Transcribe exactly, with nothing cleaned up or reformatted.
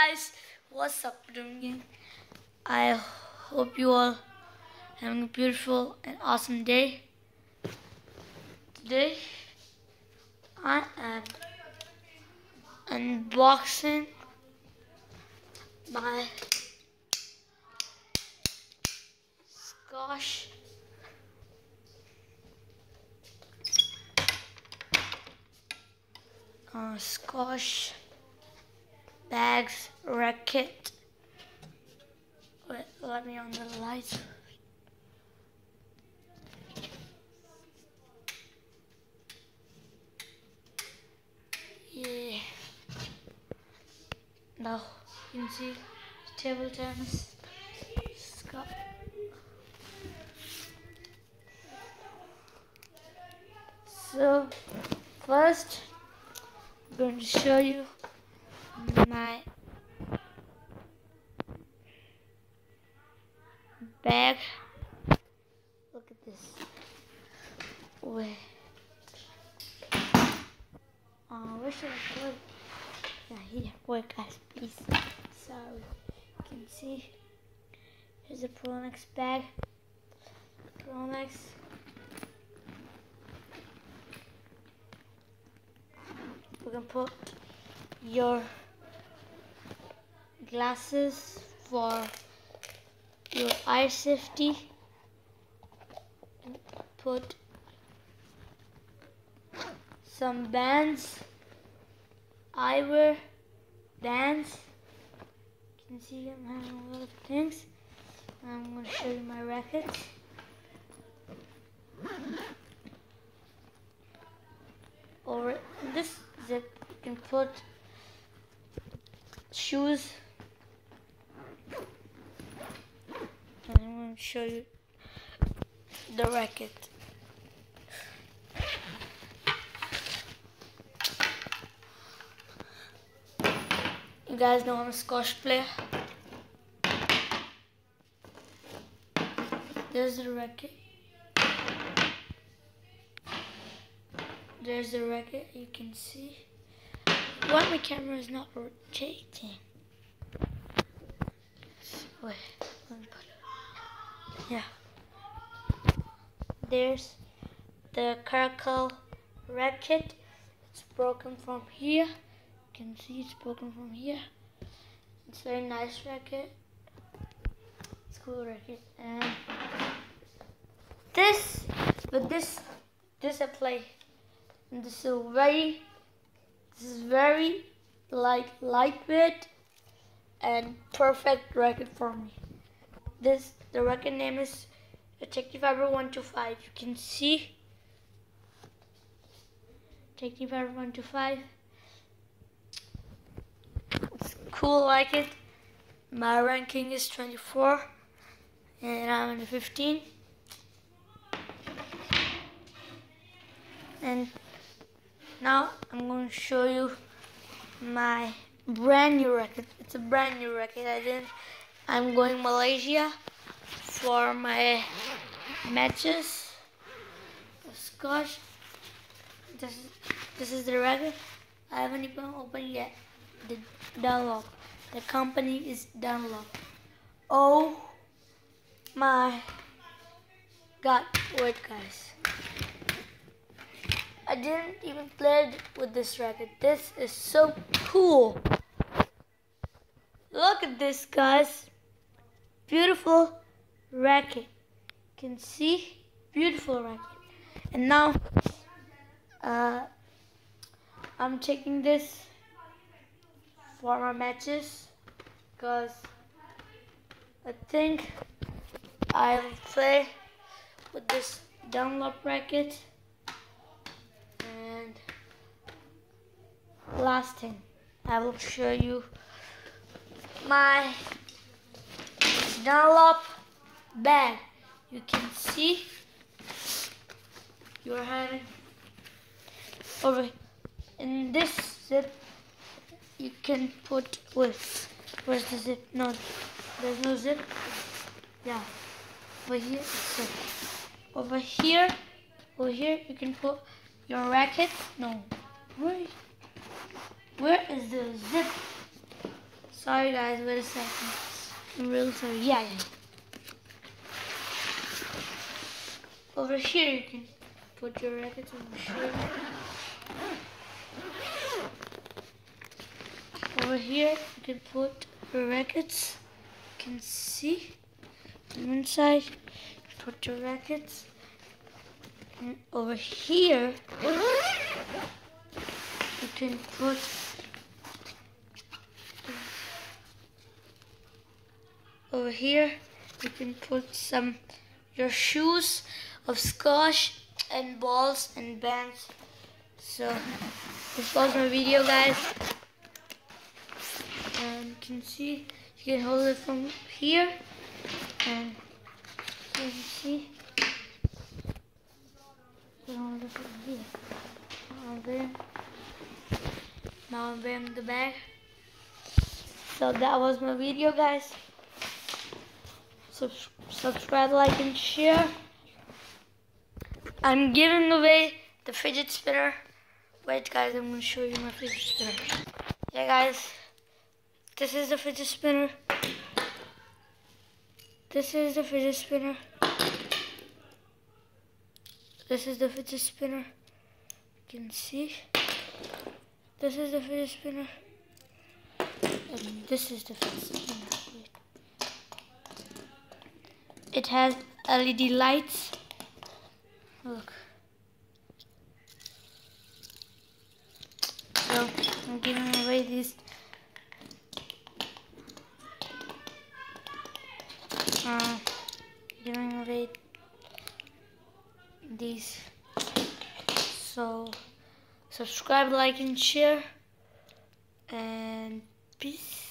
guys, what's up doing? I hope you all having a beautiful and awesome day. Today I am unboxing my Scotch uh, Scotch bags racket. Wait, let me on the lights. Yeah. Now you can see table tennis. Scott. So first, I'm going to show you my bag. Look at this. Wait. Uh, where should I put it? Yeah, here. Wait, guys, please. Sorry. You can see. Here's a Pronex bag. Pronex. We can put your glasses for your eye safety. Put some bands, eyewear bands. You can see I'm having a lot of things. I'm going to show you my rackets. Or in this zip, you can put shoes. And I'm going to show you the racket. You guys know I'm a Scotch player. There's the racket. There's the racket, you can see. Why my camera is not rotating? Wait, let me put it. Yeah. There's the Caracal racket. It's broken from here. You can see it's broken from here. It's a very nice racket. It's a cool racket. And this, but this, this I play. And this is very, this is very like lightweight and perfect racket for me. This, the racket name is Technifiber one two five. You can see Technifiber one two five. It's cool like it. My ranking is twenty-four and I'm in fifteen. And now I'm going to show you my brand new racket. It's a brand new racket. I didn't. I'm going Malaysia for my matches of Scotch. This is this is the racket. I haven't even opened yet. The Dunlop. The company is Dunlop. Oh my God! Wait, guys. I didn't even play with this racket. This is so cool. Look at this, guys. Beautiful racket. You can see, beautiful racket. And now, uh, I'm taking this for my matches because I think I'll play with this Dunlop racket. And last thing, I will show you my Dunlop bag. You can see you're having over in this zip. You can put with where's the zip? No, there's no zip. Yeah, over here. So over here, over here, you can put your racket. No, where? Where is the zip? Sorry guys, wait a second. I'm really sorry. Yeah, yeah. Over here you can put your rackets over here. Over here you can put your rackets. You can see on one side, put your rackets. And over here you can put over here you can put some your shoes of squash and balls and bands. So this was my video, guys, and you can see you can hold it from here, and you can see you can hold it from here. Now I'm wearing, now I'm wearing the bag. So that was my video, guys. Sub subscribe, like, and share. I'm giving away the fidget spinner. Wait guys, I'm going to show you my fidget spinner. Yeah guys, this is the fidget spinner. This is the fidget spinner. This is the fidget spinner. You can see. This is the fidget spinner. And this is the fidget spinner. Wait. It has L E D lights. Look. So I'm giving away these uh, giving away these. So subscribe, like, and share, and peace.